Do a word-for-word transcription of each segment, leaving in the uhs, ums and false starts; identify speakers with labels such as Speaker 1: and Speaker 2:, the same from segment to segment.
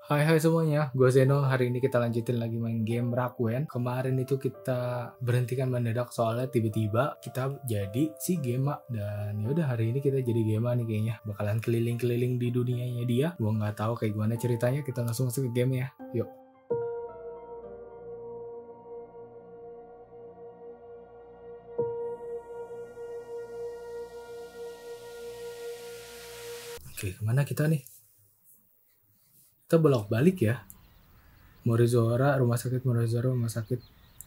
Speaker 1: Hai hai semuanya, gue Zeno. Hari ini kita lanjutin lagi main game Rakuen. Kemarin itu kita berhentikan mendadak soalnya tiba-tiba kita jadi si Gema. Dan yaudah hari ini kita jadi Gema nih kayaknya. Bakalan keliling-keliling di dunianya dia. Gue nggak tahu kayak gimana ceritanya. Kita langsung masuk ke game ya. Yuk. Oke, kemana kita nih? Kita bolak-balik ya. Morizora, rumah sakit Morizora, rumah sakit.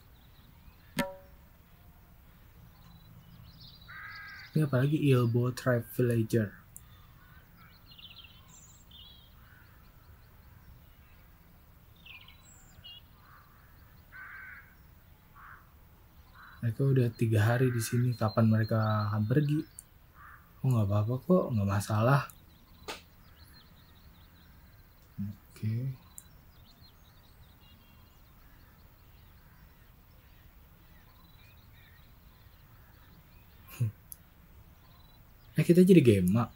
Speaker 1: Ini apalagi Ilbo Tribe Villager. Mereka udah tiga hari di sini. Kapan mereka akan pergi? Oh nggak apa-apa kok, nggak masalah. Oke. Eh kita jadi Gema.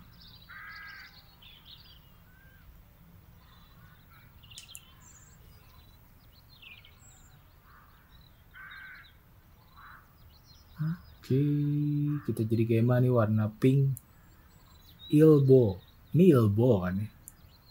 Speaker 1: Oke, kita jadi Gema nih warna pink. Ilbo. Ini Ilbo kan ya?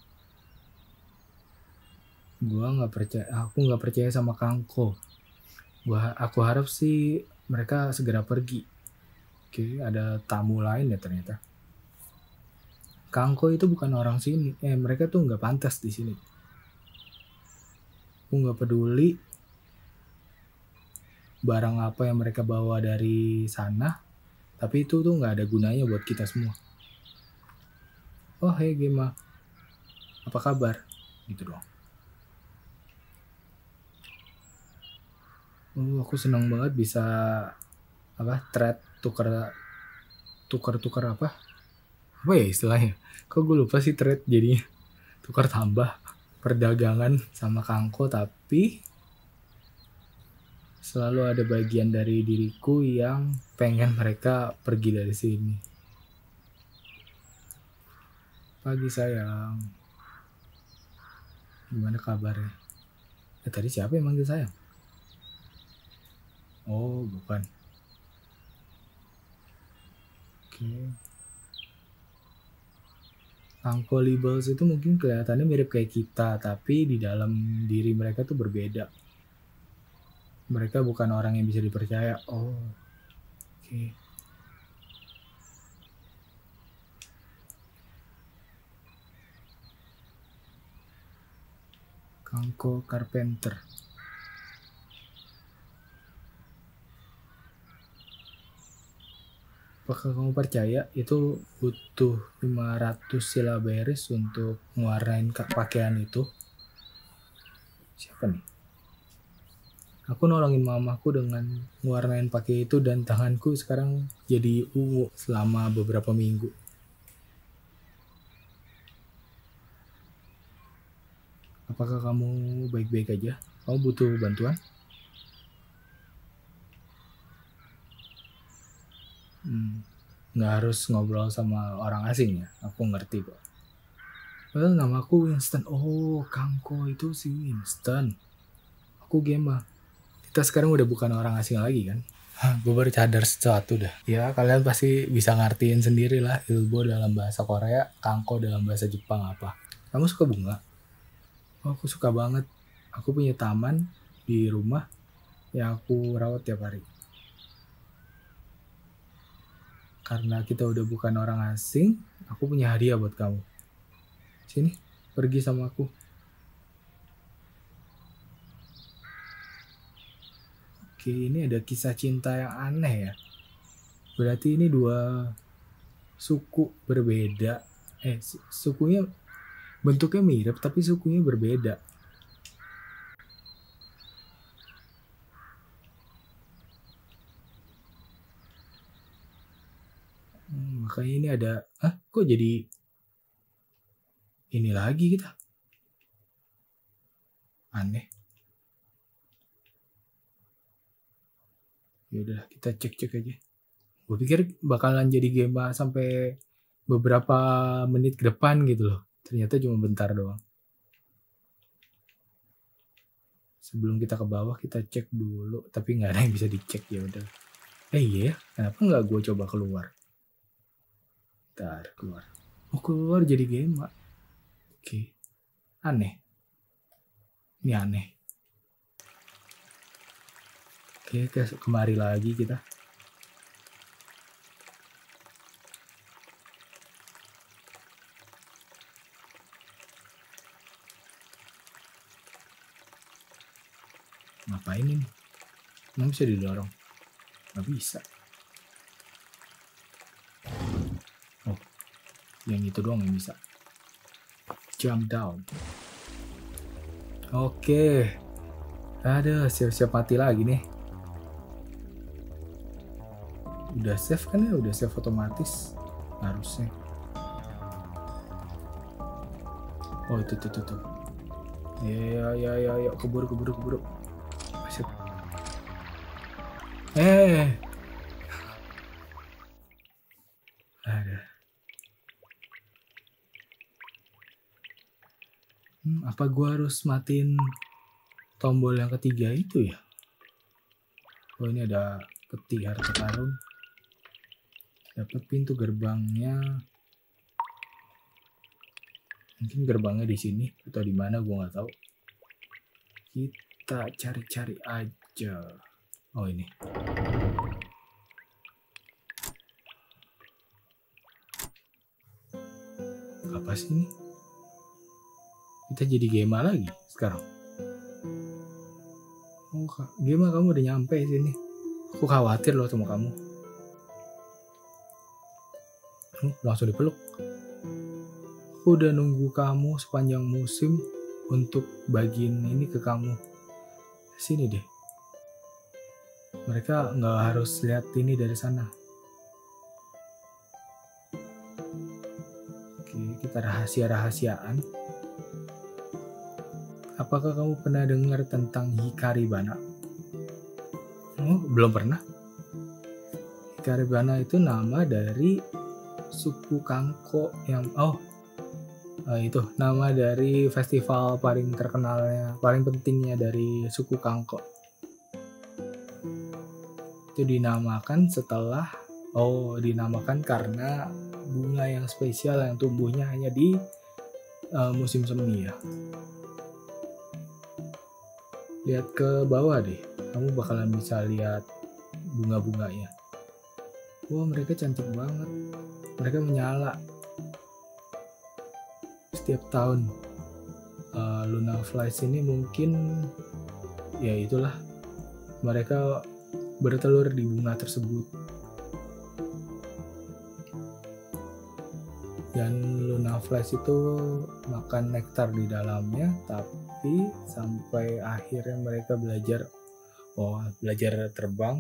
Speaker 1: Gua nggak percaya, aku nggak percaya sama Kangko. Gua, aku harap sih mereka segera pergi. Oke, ada tamu lain ya ternyata. Kangko itu bukan orang sini. Eh, mereka tuh nggak pantas di sini. Aku nggak peduli barang apa yang mereka bawa dari sana, tapi itu tuh nggak ada gunanya buat kita semua. Oh, hey Gema, apa kabar? Gitu doang. Oh, aku senang banget bisa apa trade tukar tukar tukar apa apa ya istilahnya, kok gue lupa sih trade jadinya, tukar tambah perdagangan sama Kangko, tapi selalu ada bagian dari diriku yang pengen mereka pergi dari sini. Pagi sayang, gimana kabarnya? Eh tadi siapa yang manggil sayang? Oh bukan. Oke. Okay. Kangko Libels itu mungkin kelihatannya mirip kayak kita, tapi di dalam diri mereka tuh berbeda. Mereka bukan orang yang bisa dipercaya. Oh, oke. Okay. Kangko Carpenter. Apakah kamu percaya itu butuh lima ratus silabaris untuk mewarnain pakaian itu? Siapa nih? Aku nolongin mamaku dengan mewarnain pakai itu dan tanganku sekarang jadi ungu selama beberapa minggu. Apakah kamu baik-baik aja? Kamu butuh bantuan? Hmm, nggak harus ngobrol sama orang asing ya, aku ngerti kok. Well, nama aku Winston. Oh, Kangko itu si Winston. Aku Gema. Kita sekarang udah bukan orang asing lagi kan? Gue baru sadar sesuatu dah. Ya kalian pasti bisa ngertiin sendiri lah Ilbo dalam bahasa Korea, Kangko dalam bahasa Jepang apa. Kamu suka bunga? Oh, aku suka banget. Aku punya taman di rumah yang aku rawat tiap hari. Karena kita udah bukan orang asing, aku punya hadiah buat kamu. Sini, pergi sama aku. Oke, ini ada kisah cinta yang aneh ya. Berarti ini dua suku berbeda. Eh, sukunya bentuknya mirip tapi sukunya berbeda. Hmm, makanya ini ada, ah kok jadi ini lagi kita? Aneh. Yaudah kita cek-cek aja. Gue pikir bakalan jadi Gema sampai beberapa menit ke depan gitu loh. Ternyata cuma bentar doang. Sebelum kita ke bawah kita cek dulu, tapi nggak ada yang bisa dicek, ya udah. Eh iya ya, kenapa nggak gue coba keluar? Bentar, keluar. Oh keluar jadi game, Pak. Oke, aneh. Ini aneh. Oke, kemari lagi kita. Ngapain ini? Nggak bisa didorong. Nggak bisa. Oh, yang itu doang yang bisa. Jump down. Oke. Ada siap-siap mati lagi nih. Udah save kan ya? Udah save otomatis. Harusnya. Oh itu tuh tuh tuh. Ya ya ya ya keburu keburu keburu. Asyik. Eh. Ada. Hmm, apa gua harus matiin tombol yang ketiga itu ya? Oh ini ada peti harta karun. Dapat pintu gerbangnya. Mungkin gerbangnya di sini atau di mana gua nggak tahu. Kita cari-cari aja. Oh ini. Apa sih ini? Kita jadi Gema lagi sekarang. Oh, Gema kamu udah nyampe sini. Aku khawatir loh sama kamu. Oh, langsung dipeluk. Aku udah nunggu kamu sepanjang musim untuk bagiin ini ke kamu. Sini deh. Mereka nggak harus lihat ini dari sana. Oke, kita rahasia-rahasiaan. Apakah kamu pernah dengar tentang Hikaribana? Oh, belum pernah. Hikaribana itu nama dari suku Kangko yang oh uh, itu nama dari festival paling terkenalnya, paling pentingnya dari suku Kangko. Itu dinamakan setelah oh dinamakan karena bunga yang spesial yang tumbuhnya hanya di uh, musim semi ya. Lihat ke bawah deh, kamu bakalan bisa lihat bunga-bunganya. Wah, mereka cantik banget. Mereka menyala. Setiap tahun uh, Luna Flies ini mungkin ya itulah mereka bertelur di bunga tersebut. Dan Luna Flies itu makan nektar di dalamnya, tapi sampai akhirnya mereka belajar oh belajar terbang.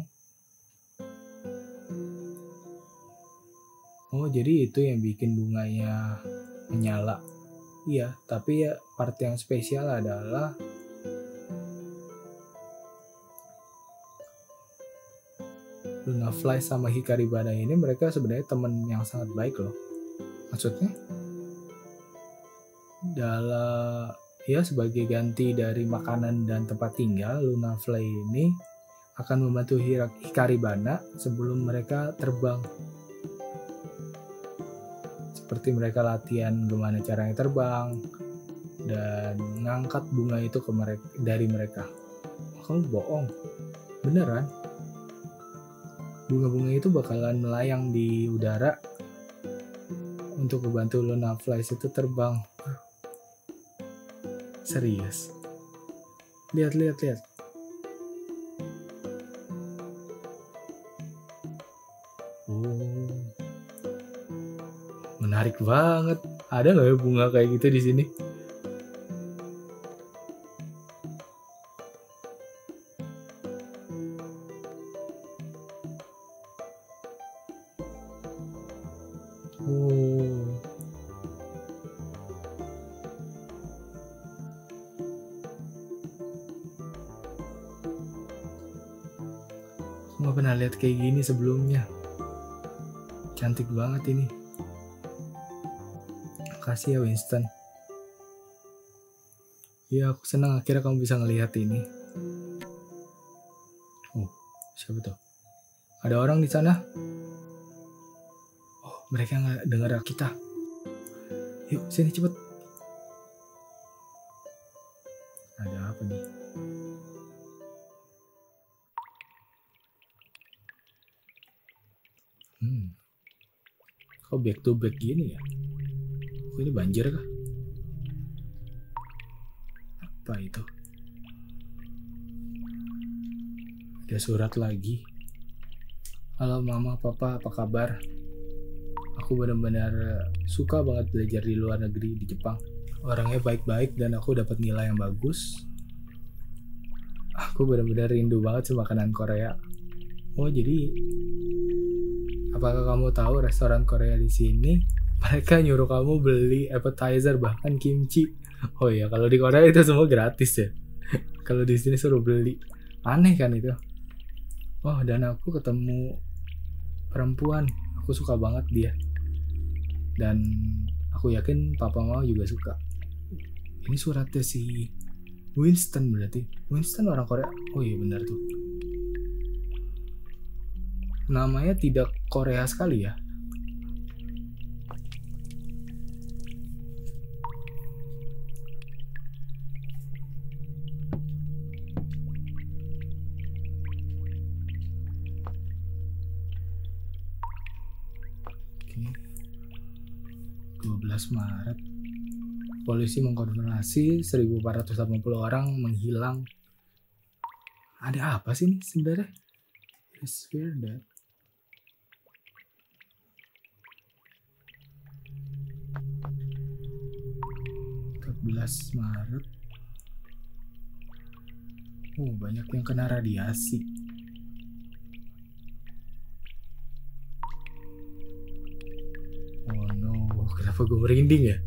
Speaker 1: Oh jadi itu yang bikin bunganya menyala. Iya, tapi ya part yang spesial adalah Luna Fly sama Hikaribana ini mereka sebenarnya teman yang sangat baik loh. Maksudnya dalam ya sebagai ganti dari makanan dan tempat tinggal, Luna Fly ini akan membantu Hikaribana sebelum mereka terbang. Seperti mereka latihan gimana caranya terbang dan ngangkat bunga itu ke mereka dari mereka. Oh, kamu bohong, beneran? Bunga-bunga itu bakalan melayang di udara untuk membantu Luna Flies itu terbang. Serius? Lihat, lihat, lihat. Oh, menarik banget. Ada nggak ya bunga kayak gitu di sini? Oh. Nggak pernah lihat kayak gini sebelumnya. Cantik banget ini. Makasih ya Winston. Ya aku senang akhirnya kamu bisa ngelihat ini. Siapa tuh? Ada orang di sana? Oh, mereka nggak dengar kita. Yuk, sini cepet. Ada apa nih? Hmm. Kok back to back gini ya? Oh, ini banjir kah? Apa itu? Ada surat lagi. Halo mama, papa, apa kabar? Aku benar-benar suka banget belajar di luar negeri, di Jepang. Orangnya baik-baik dan aku dapat nilai yang bagus. Aku benar-benar rindu banget sama makanan Korea. Oh, jadi apakah kamu tahu restoran Korea di sini? Mereka nyuruh kamu beli appetizer, bahkan kimchi. Oh iya, kalau di Korea itu semua gratis ya. Kalau di sini suruh beli. Aneh kan itu? Oh, dan aku ketemu perempuan. Aku suka banget dia. Dan aku yakin papa mama juga suka. Ini suratnya si Winston berarti. Winston orang Korea. Oh iya benar tuh. Namanya tidak Korea sekali ya. dua belas Maret. Polisi mengkonfirmasi seribu empat ratus delapan puluh orang menghilang. Ada apa sih nih sebenarnya? I swear that. empat belas Maret. Oh, banyak yang kena radiasi. Oh no, kenapa gue merinding ya?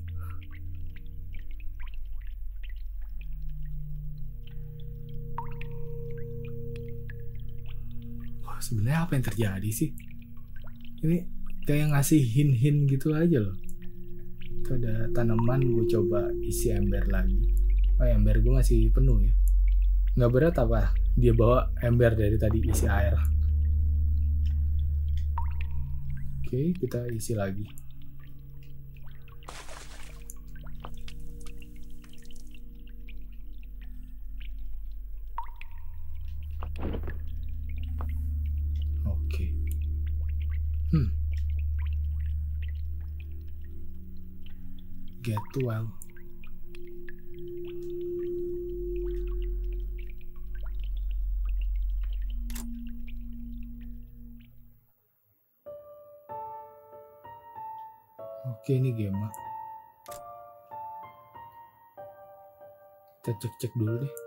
Speaker 1: Wah, sebenarnya apa yang terjadi sih? Ini kayak ngasih hint-hint gitu aja loh. Itu ada tanaman, gue coba isi ember lagi. Oh, ember gue masih penuh ya. Nggak berat apa? Dia bawa ember dari tadi isi air. Oke, kita isi lagi. Oke. Hmm. Get well. Oke, ini game. Kita cek-cek dulu deh.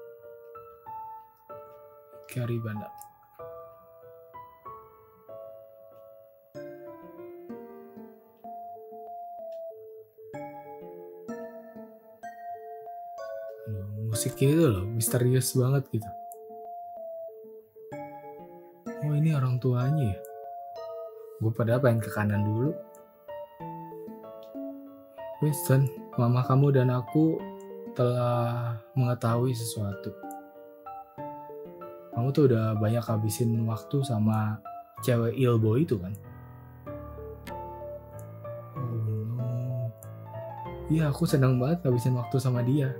Speaker 1: Karibanda. Musiknya itu loh, misterius banget gitu. Oh, ini orang tuanya ya? Gue pada pengen ke kanan dulu. Winston, mama kamu dan aku telah mengetahui sesuatu. Kamu tuh udah banyak habisin waktu sama cewek ilbo itu kan? Oh no. Iya, aku senang banget habisin waktu sama dia.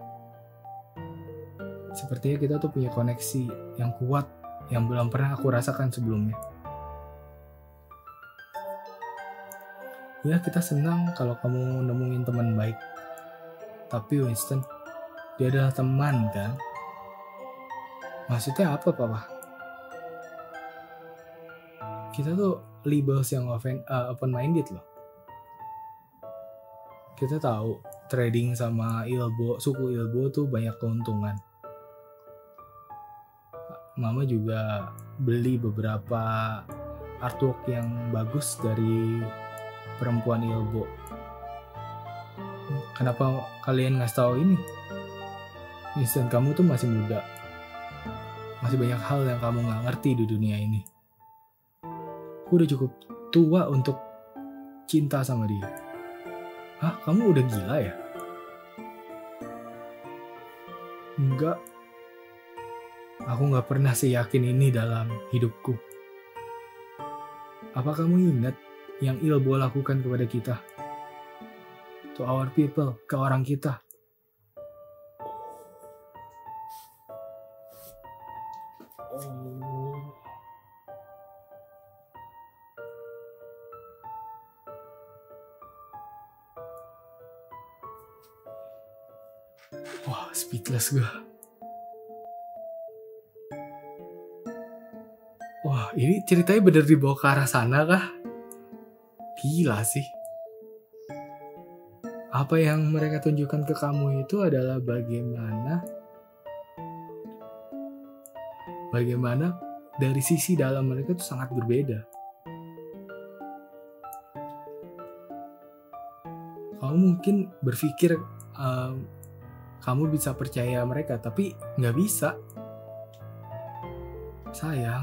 Speaker 1: Sepertinya kita tuh punya koneksi yang kuat yang belum pernah aku rasakan sebelumnya. Ya, kita senang kalau kamu nemuin teman baik. Tapi Winston, dia adalah teman kan? Maksudnya apa, Papa? Kita tuh labels yang uh, open-minded loh. Kita tahu trading sama ilbo, suku ilbo tuh banyak keuntungan. Mama juga beli beberapa artwork yang bagus dari perempuan ilbo. Kenapa kalian ngasih tahu ini? Winston, kamu tuh masih muda. Masih banyak hal yang kamu nggak ngerti di dunia ini. Aku udah cukup tua untuk cinta sama dia. Hah? Kamu udah gila ya? Enggak. Aku gak pernah seyakin ini dalam hidupku. Apa kamu ingat yang Ilbo lakukan kepada kita? To our people, ke orang kita. Oh. Wah, speechless gue. Wah, ini ceritanya bener dibawa ke arah sana kah? Gila sih. Apa yang mereka tunjukkan ke kamu itu adalah bagaimana bagaimana dari sisi dalam mereka itu sangat berbeda. Kamu mungkin berpikir um, kamu bisa percaya mereka, tapi nggak bisa. Sayang,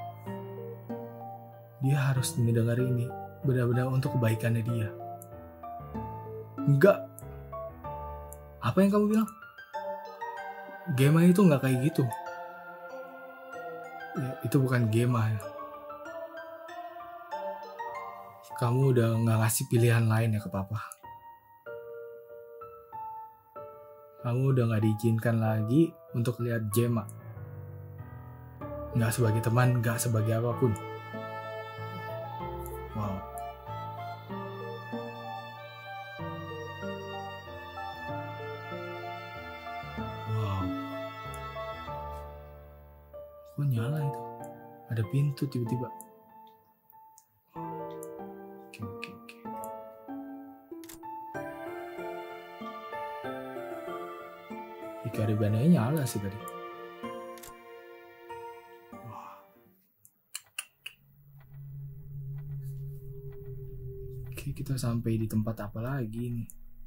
Speaker 1: dia harus mendengar ini benar-benar untuk kebaikannya dia. Enggak. Apa yang kamu bilang? Gema itu nggak kayak gitu. Ya, itu bukan Gema ya. Kamu udah nggak ngasih pilihan lain ya ke papa. Kamu udah nggak diizinkan lagi untuk lihat Gema. Nggak sebagai teman, nggak sebagai apapun. Wow. Wow. Kok nyala itu? Ada pintu tiba-tiba. Oke, oke, oke. Ikaribannya nyala sih tadi. Wah. Oke, kita sampai di tempat apa lagi nih?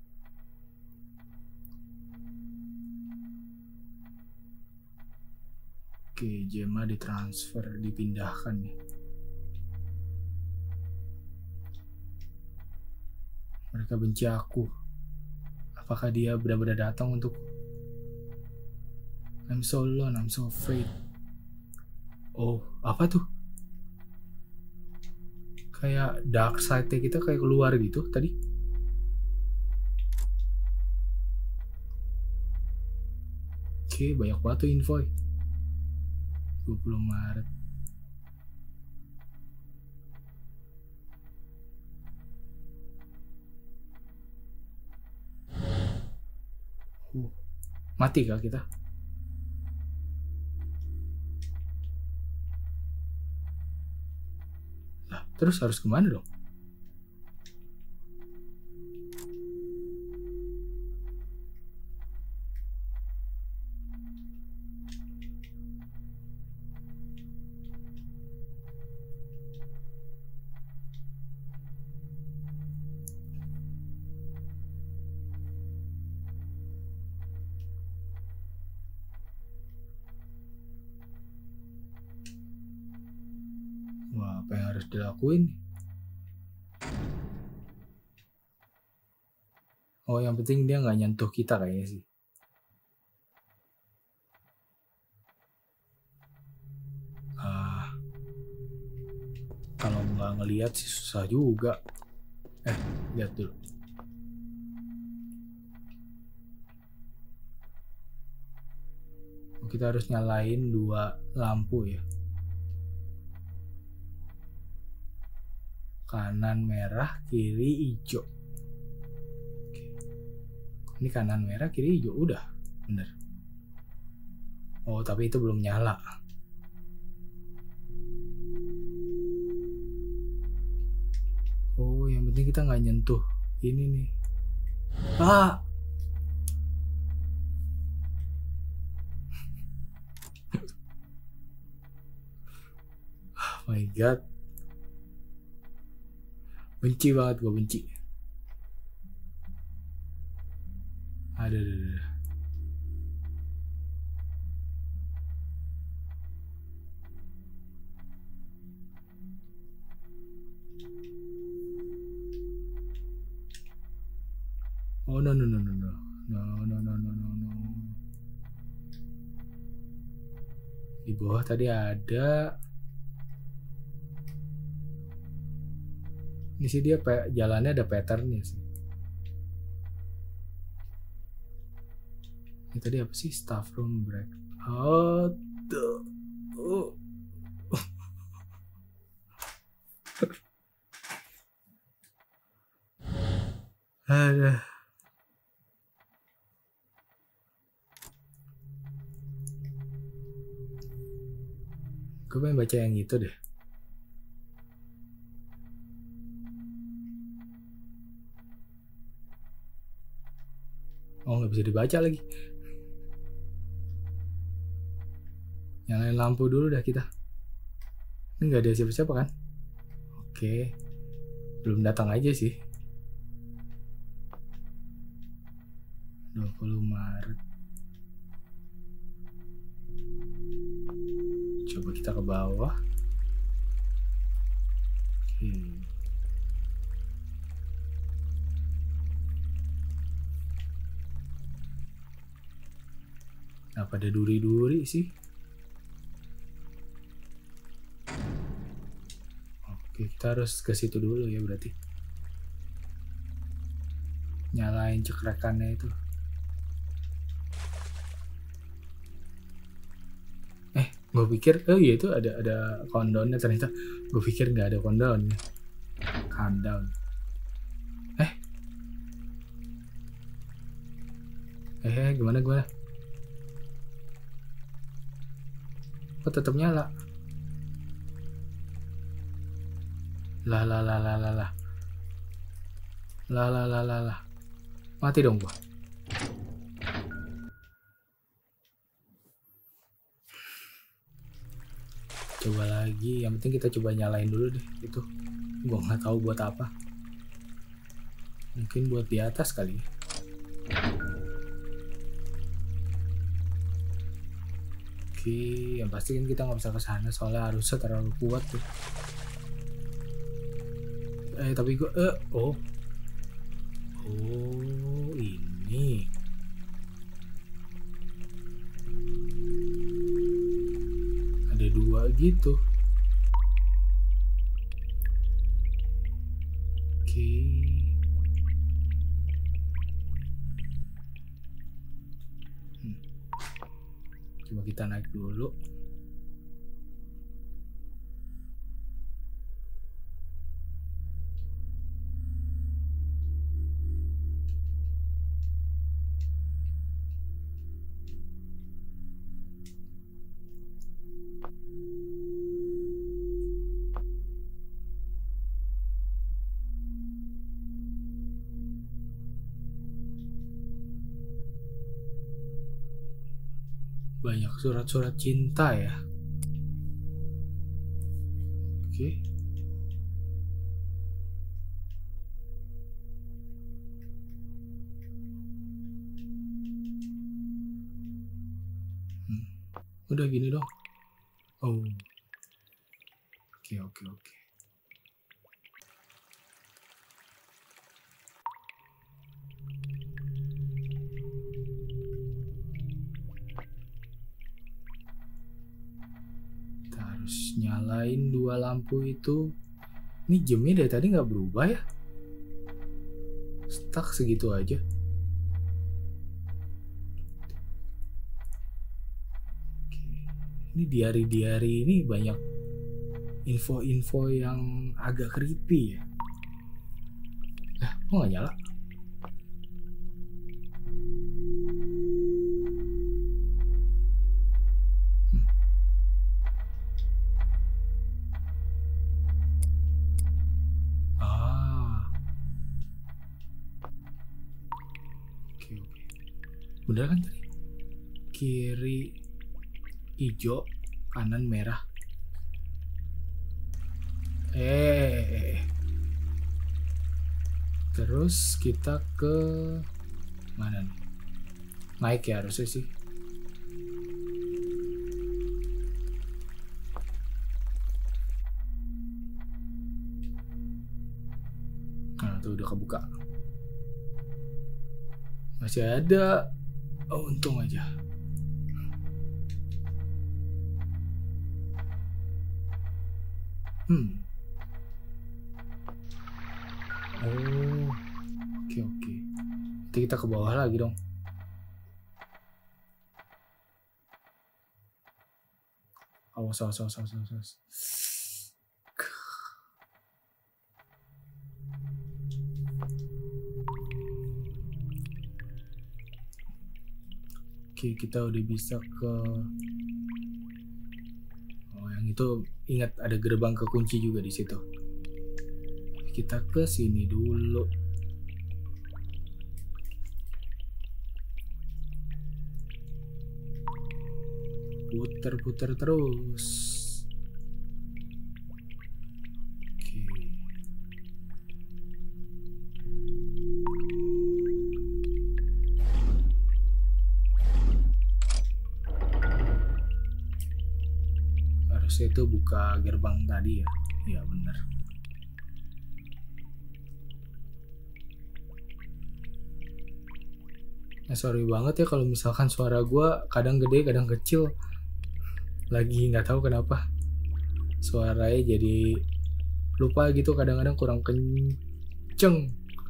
Speaker 1: Oke, Gema ditransfer, dipindahkan nih. Mereka benci aku. Apakah dia benar-benar datang untuk? I'm so alone, I'm so afraid. Oh, apa tuh? Kayak dark side-nya kita kayak keluar gitu tadi. Oke, banyak banget tuh info. dua puluh Maret. Uh, mati kah kita? Nah, terus harus kemana dong? Wah, apa yang harus dilakuin? Oh, yang penting dia nggak nyentuh kita kayaknya sih. Ah, kalau nggak ngelihat sih susah juga. Eh, lihat dulu. Kita harus nyalain dua lampu ya. Kanan merah, kiri hijau. Oke. Ini kanan merah, kiri hijau. Udah, bener. Oh, tapi itu belum nyala. Oh, yang penting kita nggak nyentuh ini nih. Ah! Oh my god. Benci banget gue, benci. Ada, ada, ada. Oh no no no no no no no no no no no. Di bawah tadi ada. Ini sih dia jalannya ada patternnya sih. Ini tadi apa sih? Staff room break. Oh, tuh. Oh. Aduh. Gue pengen baca yang itu deh. Oh, nggak bisa dibaca lagi. Nyalain lampu dulu dah kita. Ini nggak ada siapa-siapa kan? Oke. Belum datang aja sih. dua puluh Maret. Coba kita ke bawah. Oke. Apa ada duri-duri sih? Oke, kita harus ke situ dulu ya berarti. Nyalain cekrekannya itu. Eh, gue pikir, oh iya itu ada ada countdownnya, ternyata gue pikir nggak ada countdownnya. Countdown. Eh, eh gimana gimana? Kok tetap nyala? Lah lah lah lah lah lah. Lah lah lah lah lah. Mati dong gua. Coba lagi, yang penting kita coba nyalain dulu deh itu. Gua nggak tahu buat apa. Mungkin buat di atas kali. Oke, yang pasti kan kita nggak bisa ke sana soalnya arusnya terlalu kuat tuh. Eh tapi gua eh oh. Oh, ini. Ada dua gitu. Oke. Hmm. Coba kita naik dulu. Banyak surat-surat cinta ya. Oke. Hmm. Udah gini dong. Oh. Oke, oke, oke. Nyalain dua lampu itu. Ini jamnya dari tadi nggak berubah ya, stuck segitu aja. Oke. Ini diari-diari ini banyak info-info yang agak creepy ya. Eh, kok nggak nyala? Bener kan tadi? Kiri hijau, kanan merah. Eh, terus kita ke mana nih? Naik ya harusnya sih. Nah tuh udah kebuka. Masih ada. Oh, untung aja. Hmm. Oh, oke oke. Nanti kita ke bawah lagi dong. Awas awas awas awas awas. Oke, kita udah bisa ke. Oh, yang itu ingat ada gerbang kekunci juga di situ. Kita ke sini dulu. Puter-puter terus. Oke. Harusnya itu buka gerbang tadi ya. Iya benar. Nah, sorry banget ya kalau misalkan suara gue kadang gede kadang kecil. Lagi nggak tahu kenapa suaranya jadi lupa gitu, kadang-kadang kurang kenceng.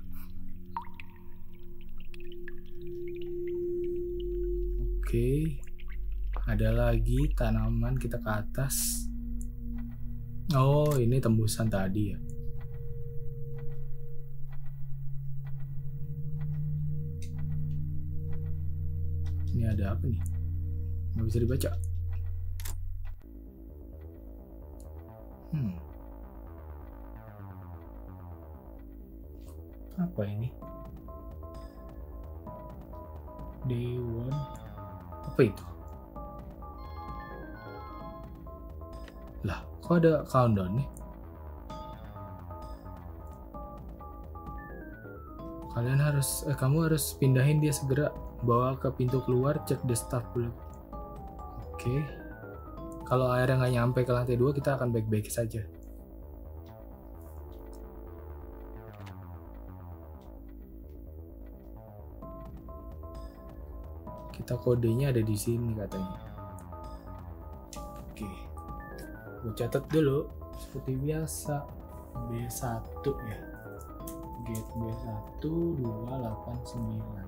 Speaker 1: Oke, ada lagi tanaman, kita ke atas. Oh, ini tembusan tadi ya. Ini ada apa nih? Nggak bisa dibaca. Hmm. Apa ini? Day one. Apa itu? Lah, kok ada countdown nih? Kalian harus, eh, kamu harus pindahin dia segera. Bawa ke pintu keluar, cek the staff dulu. Oke. Kalau airnya nggak nyampe ke lantai dua, kita akan baik-baik saja. Kita kodenya ada di sini katanya. Oke. Gue catat dulu seperti biasa. B satu ya. Gate B satu dua delapan sembilan.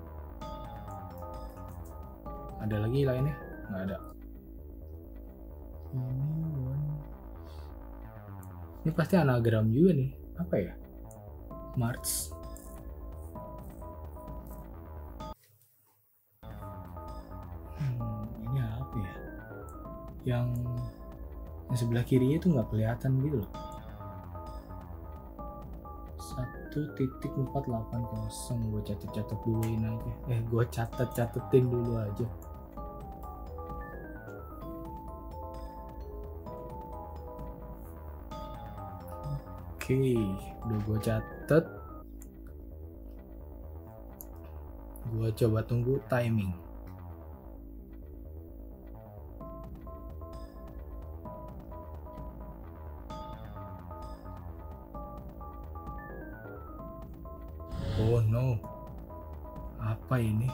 Speaker 1: Ada lagi lainnya? Nggak ada. Ini one. Ini pasti anagram juga nih. Apa ya? March. Hmm, ini apa ya? Yang, yang sebelah kirinya tuh nggak kelihatan gitu loh. satu titik empat delapan nol. Gue catat-catat duluin aja. Eh, gue catat-catetin dulu aja. Oke, udah gue catat. Gue coba tunggu timing. Oh no, apa ini?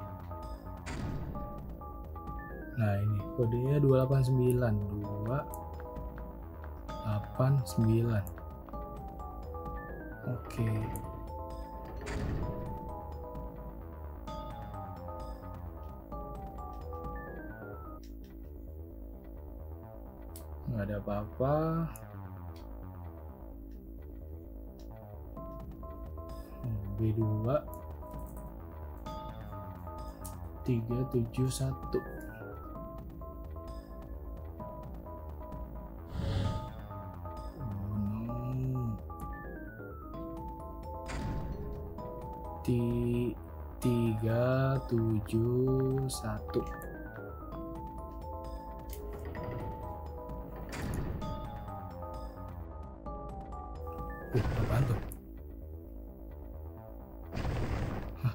Speaker 1: Nah ini kodenya dua delapan sembilan. Dua delapan sembilan. Oke. Nggak ada apa-apa. B dua tiga tujuh satu. Oh no. Tiga tujuh satu. Uh, apaan tuh? Hah?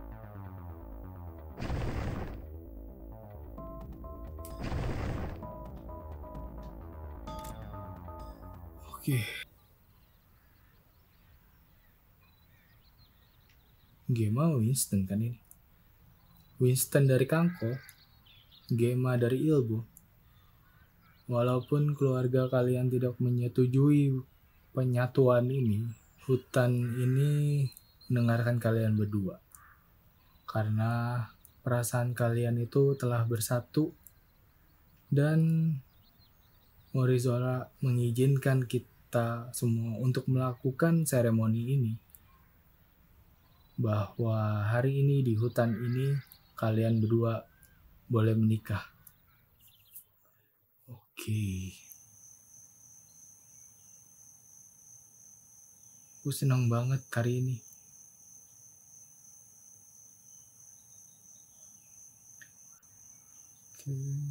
Speaker 1: Oke. Gema Winston kan ini. Winston dari Kangko. Gema dari Ilbu. Walaupun keluarga kalian tidak menyetujui penyatuan ini, hutan ini mendengarkan kalian berdua. Karena perasaan kalian itu telah bersatu dan Morizola mengizinkan kita semua untuk melakukan seremoni ini. Bahwa hari ini di hutan ini kalian berdua boleh menikah. Oke. Aku senang banget hari ini. Oke.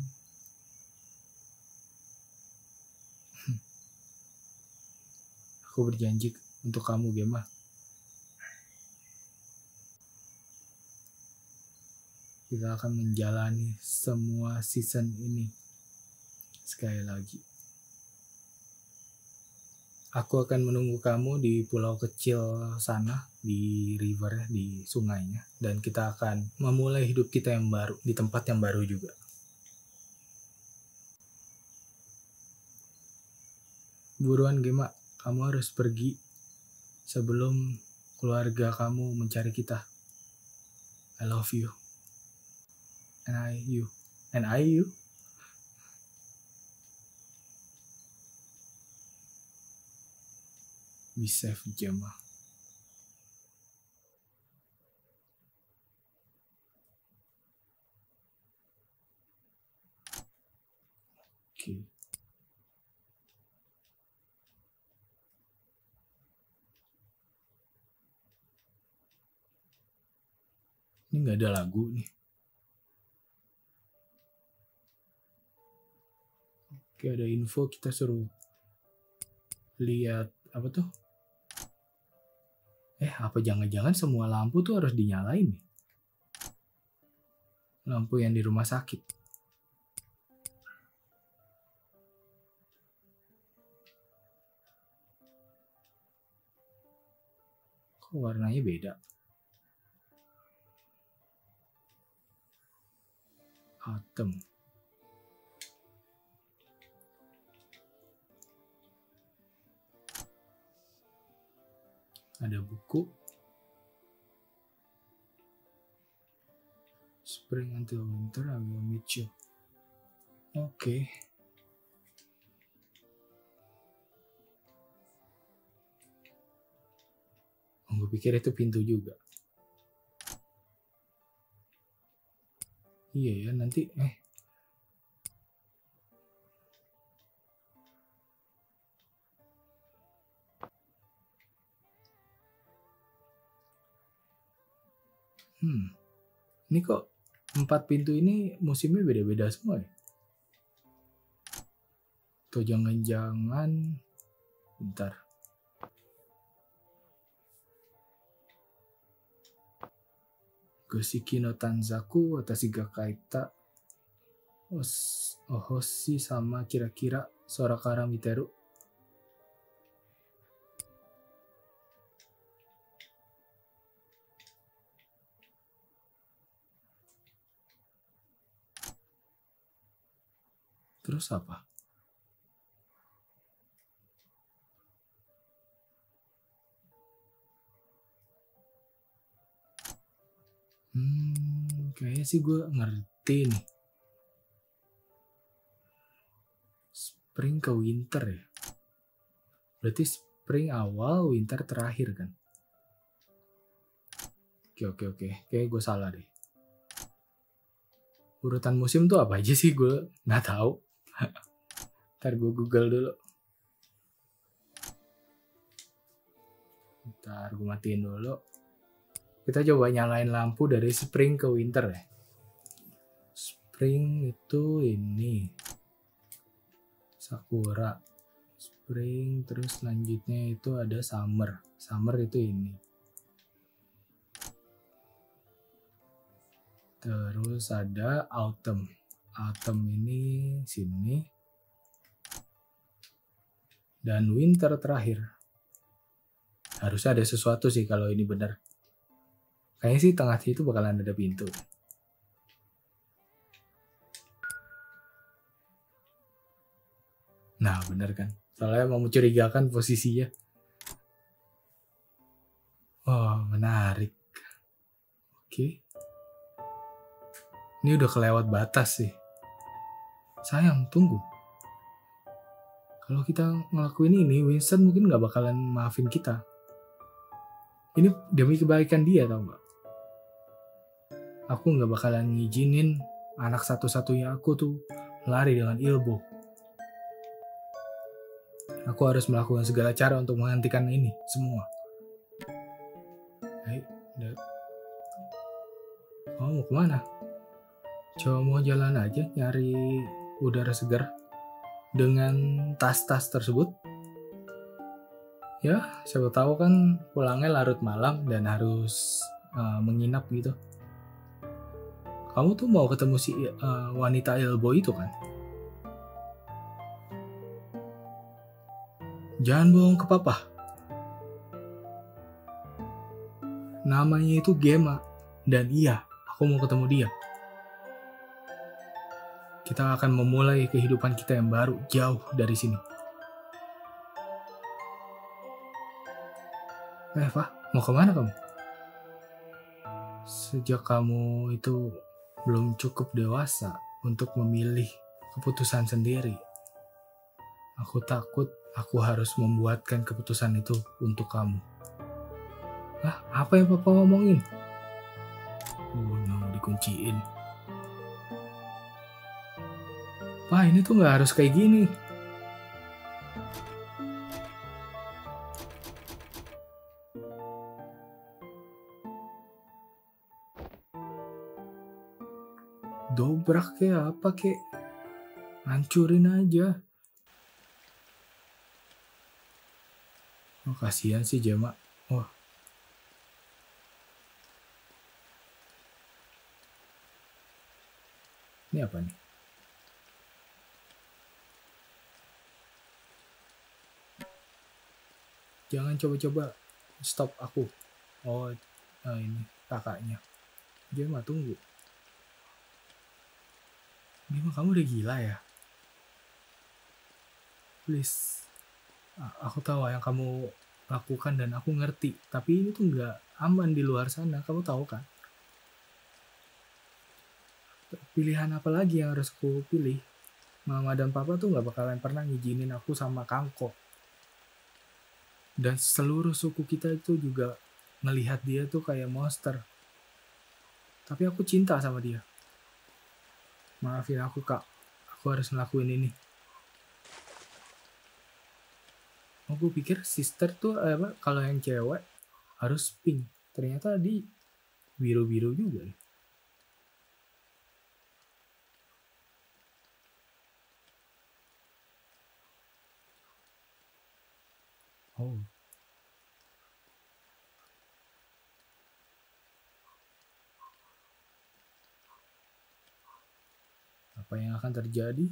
Speaker 1: Aku berjanji untuk kamu, Gemma. Kita akan menjalani semua season ini sekali lagi. Aku akan menunggu kamu di pulau kecil sana, di river, di sungainya. Dan kita akan memulai hidup kita yang baru, di tempat yang baru juga. Buruan Gemma, kamu harus pergi sebelum keluarga kamu mencari kita. I love you. And I you. And I you. Be safe, Gemma. Oke. Okay. Ini nggak ada lagu nih. Oke, ada info, kita suruh lihat apa tuh? Eh, apa jangan-jangan semua lampu tuh harus dinyalain nih? Lampu yang di rumah sakit. Kok warnanya beda? Autumn. Ada buku. Spring until winter, I will meet you. Oke. Okay. Oh, gue pikir itu pintu juga. Iya ya, nanti eh Hmm. Ini kok empat pintu ini musimnya beda-beda semua ya? Atau jangan-jangan bentar. Goshiki no Tanzaku watashi ga kaita Ohoshi sama kira-kira Sorakara Miteru. Terus apa? Hmm, kayaknya sih gue ngerti nih. Spring ke winter ya. Berarti spring awal, winter terakhir kan? Oke, oke, oke. Kayaknya gue salah deh. Urutan musim tuh apa aja sih? Gue nggak tahu. Ntar gue Google dulu. Ntar gue matiin dulu. Kita coba nyalain lampu dari spring ke winter ya. Spring itu ini. Sakura. Spring, terus selanjutnya itu ada summer. Summer itu ini. Terus ada autumn. Autumn ini sini. Dan winter terakhir. Harusnya ada sesuatu sih kalau ini benar. Kayaknya sih tengah situ bakalan ada pintu. Nah bener kan, soalnya mau mencurigakan posisinya. Oh menarik. Oke, ini udah kelewat batas sih. Sayang, tunggu. Kalau kita ngelakuin ini, Winston mungkin gak bakalan maafin kita. Ini demi kebaikan dia, tau gak? Aku gak bakalan ngizinin anak satu-satunya aku tuh lari dengan ilmu. Aku harus melakukan segala cara untuk menghentikan ini semua. Ayo, udah. Oh, mau kemana? Coba mau jalan aja nyari udara segar dengan tas-tas tersebut. Ya, siapa tahu kan pulangnya larut malam dan harus uh, menginap gitu. Kamu tuh mau ketemu si uh, wanita elbow itu kan? Jangan bohong ke papa. Namanya itu Gemma. Dan iya, aku mau ketemu dia. Kita akan memulai kehidupan kita yang baru jauh dari sini. Eh, Pak, mau kemana kamu? Sejak kamu itu belum cukup dewasa untuk memilih keputusan sendiri, aku takut aku harus membuatkan keputusan itu untuk kamu. Hah, apa yang Papa ngomongin? Oh no, dikunciin. Pak, ini tuh gak harus kayak gini. Dobrak kayak apa kayak, hancurin aja. Oh kasihan sih Gemma. Wah. Ini apa nih? Jangan coba-coba stop aku. Oh, nah ini kakaknya. Gemma tunggu. Gemma kamu udah gila ya? Please. Aku tahu yang kamu lakukan dan aku ngerti. Tapi ini tuh gak aman di luar sana. Kamu tahu kan? Pilihan apa lagi yang harus aku pilih? Mama dan Papa tuh gak bakalan pernah ngizinin aku sama Kangko. Dan seluruh suku kita itu juga ngelihat dia tuh kayak monster. Tapi aku cinta sama dia. Maafin aku kak, aku harus ngelakuin ini. Aku pikir sister tuh eh, apa kalau yang cewek harus pink. Ternyata di biru-biru juga. Oh. Apa yang akan terjadi?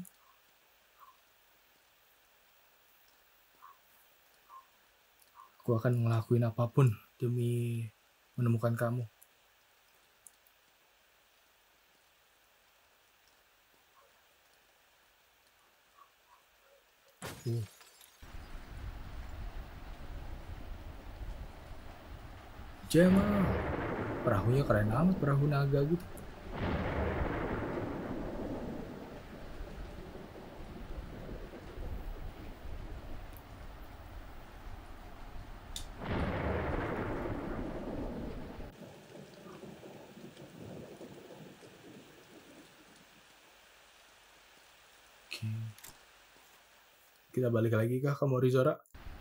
Speaker 1: Aku akan ngelakuin apapun demi menemukan kamu. Uh. Gemma, perahunya keren amat, perahu naga gitu. Oke. Kita balik lagi kah ke Morizora?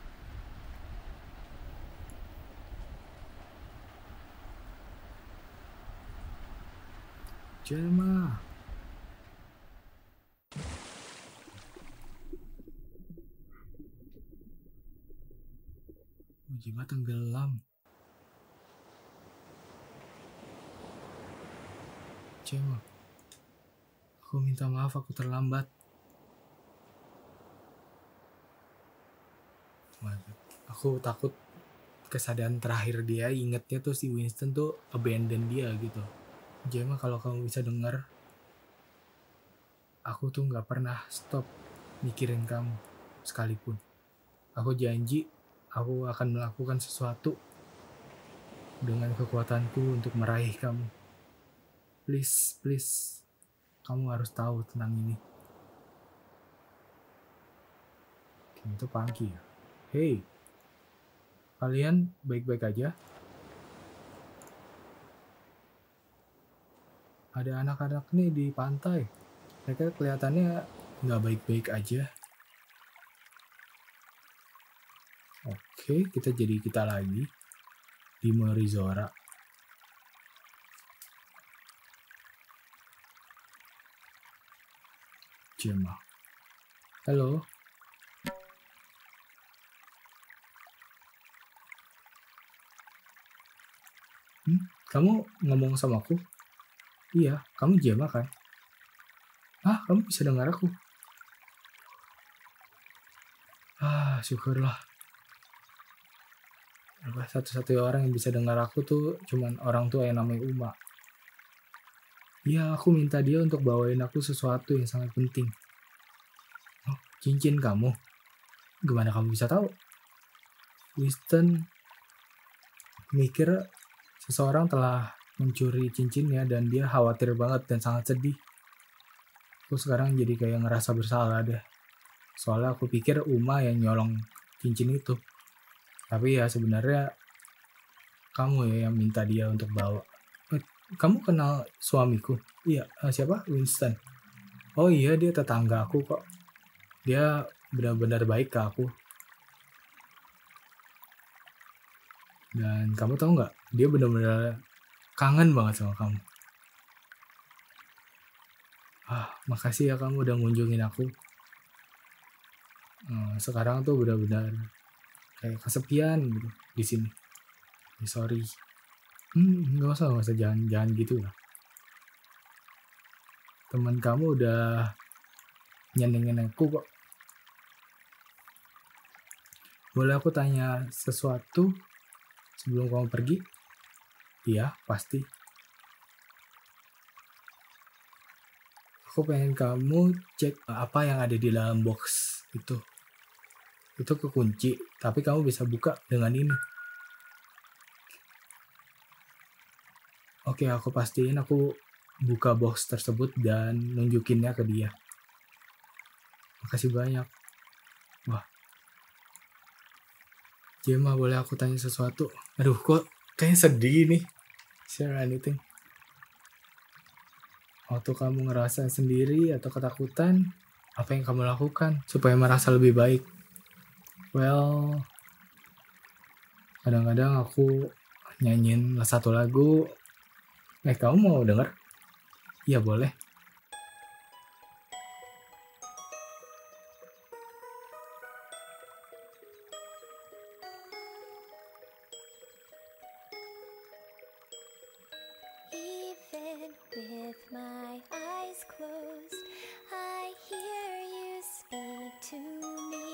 Speaker 1: Gemma. Gemma tenggelam. Gemma. Aku minta maaf aku terlambat. Aku takut kesadaran terakhir dia ingetnya tuh si Winston tuh abandon dia gitu. Gemma kalau kamu bisa dengar, aku tuh gak pernah stop mikirin kamu. sekalipun. Aku janji aku akan melakukan sesuatu dengan kekuatanku untuk meraih kamu. Please, please. Kamu harus tahu tentang ini. Itu Pangki ya. Hey, kalian baik-baik aja? Ada anak-anak nih di pantai. Mereka kelihatannya nggak baik-baik aja. Oke, kita jadi kita lagi di Morizora. Gemma. Halo. Hmm, kamu ngomong sama aku? Iya, kamu Gemma kan? Ah, kamu bisa dengar aku? Ah, syukurlah. Satu-satunya orang yang bisa dengar aku tuh cuman orang tua yang namanya Uma. Iya, aku minta dia untuk bawain aku sesuatu yang sangat penting. Oh, cincin kamu? Gimana kamu bisa tahu? Winston mikir seseorang telah mencuri cincinnya dan dia khawatir banget dan sangat sedih. Aku sekarang jadi kayak ngerasa bersalah deh. Soalnya aku pikir Uma yang nyolong cincin itu. Tapi ya sebenarnya kamu ya yang minta dia untuk bawa. Eh, kamu kenal suamiku? Iya, eh, siapa? Winston. Oh iya, dia tetangga aku kok. Dia benar-benar baik ke aku. Dan kamu tahu nggak? Dia benar-benar kangen banget sama kamu. Ah, makasih ya kamu udah ngunjungin aku. Hmm, sekarang tuh benar-benar kayak kesepian gitu di sini. Sorry. Hmm, nggak usah, nggak usah, jangan, jangan gitu lah. Teman kamu udah nyenengin aku kok. Boleh aku tanya sesuatu sebelum kamu pergi? Iya, pasti. Aku pengen kamu cek apa yang ada di dalam box itu. Itu kekunci, tapi kamu bisa buka dengan ini. Oke, aku pastiin aku buka box tersebut dan nunjukinnya ke dia. Makasih banyak. Wah. Gemma, boleh aku tanya sesuatu? Aduh, kok kayaknya sedih nih. Share anything. Waktu kamu ngerasa sendiri atau ketakutan, apa yang kamu lakukan supaya merasa lebih baik? Well, kadang-kadang aku nyanyiin satu lagu. Eh, kamu mau denger? Iya, boleh.
Speaker 2: Even with my eyes closed, I hear you speak to me.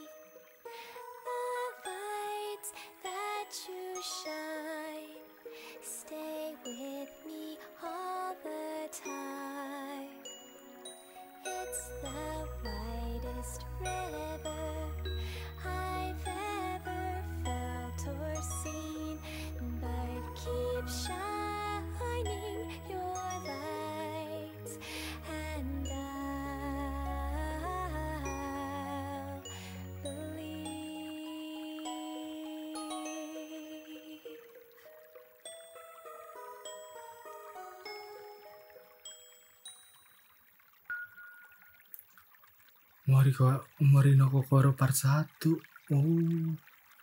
Speaker 2: The lights that you shine stay with me all the time. It's the widest river I've ever felt or seen, but keep shining your light, and I'll believe.
Speaker 1: Moriko, Morino Kokoro part satu. Oh.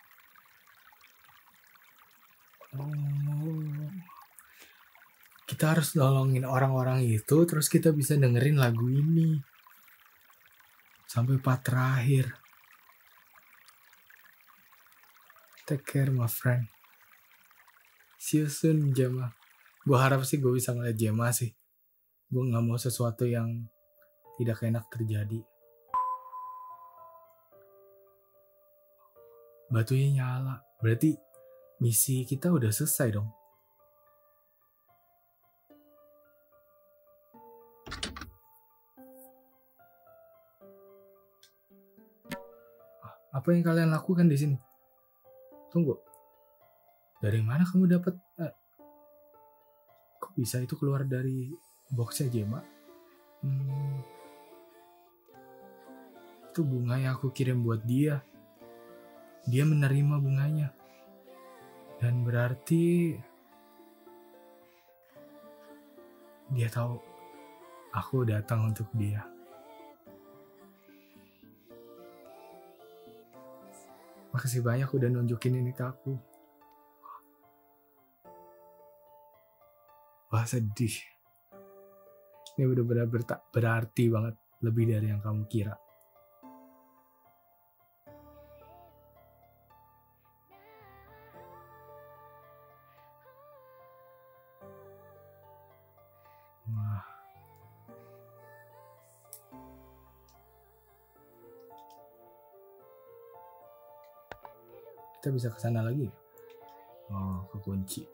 Speaker 1: Oh. Kita harus nolongin orang-orang itu, terus kita bisa dengerin lagu ini. Sampai part terakhir. Take care, my friend. See you soon, Gemma. Gue harap sih gue bisa ngeliat Gemma sih. Gue gak mau sesuatu yang tidak enak terjadi. Batunya nyala. Berarti misi kita udah selesai dong. Apa yang kalian lakukan di sini? Tunggu. Dari mana kamu dapat? Eh, kok bisa itu keluar dari boxnya Gemma? Hmm, itu bunga yang aku kirim buat dia. Dia menerima bunganya. Dan berarti dia tahu aku datang untuk dia. Makasih banyak udah nunjukin ini ke aku. Wah, sedih. Ini benar-benar berta- berarti banget. Lebih dari yang kamu kira. Wah. Kita bisa ke sana lagi. Oh, kekunci.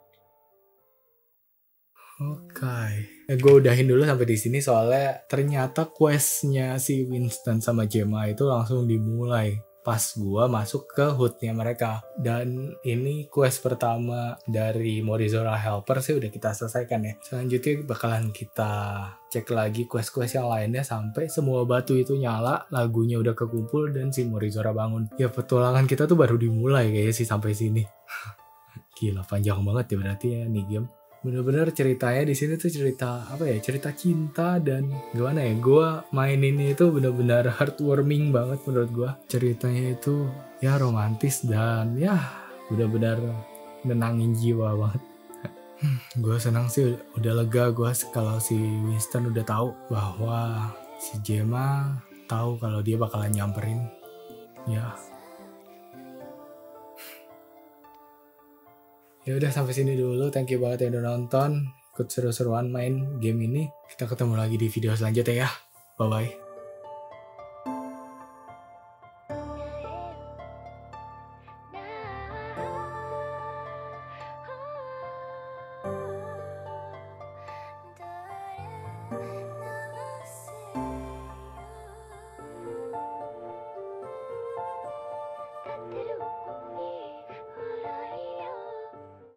Speaker 1: Oke, okay. eh, gue udahin dulu sampai di sini soalnya ternyata questnya si Winston sama Gemma itu langsung dimulai pas gue masuk ke hoodnya mereka. Dan ini quest pertama dari Morizora Helper sih udah kita selesaikan ya. Selanjutnya bakalan kita cek lagi quest-quest yang lainnya sampai semua batu itu nyala, lagunya udah kekumpul dan si Morizora bangun. Ya petualangan kita tuh baru dimulai kayaknya sih sampai sini. Gila panjang banget ya berarti ya nih game. Bener-bener ceritanya di sini tuh cerita apa ya, cerita cinta dan gimana ya, gue main ini itu bener-bener heartwarming banget menurut gue. Ceritanya itu ya romantis dan ya bener-bener nenangin jiwa banget. Gue senang sih, udah lega gue kalau si Winston udah tahu bahwa si Gemma tahu kalau dia bakalan nyamperin. Ya. Ya udah sampai sini dulu. Thank you banget yang udah nonton. Ikut seru-seruan main game ini. Kita ketemu lagi di video selanjutnya ya. Bye bye.